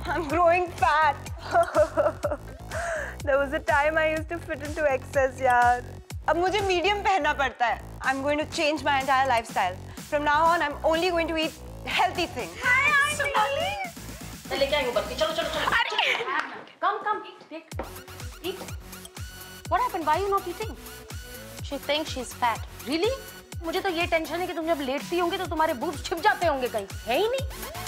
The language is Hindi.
I'm growing fat. There was a time I used to fit into excess, यार. अब मुझे medium पहनना पड़ता है. I'm going to change my entire lifestyle. From now on, I'm only going to eat healthy things. Hi, Sonali. मैं लेके आई हूँ बर्फी. चलो चलो चलो. Come. Eat. What happened? Why are you not eating? She thinks she's fat. Really? मुझे तो ये टेंशन है कि तुम जब लेटती होंगी तो तुम्हारे बूब्स छिप जाते होंगे कहीं. है ही नहीं.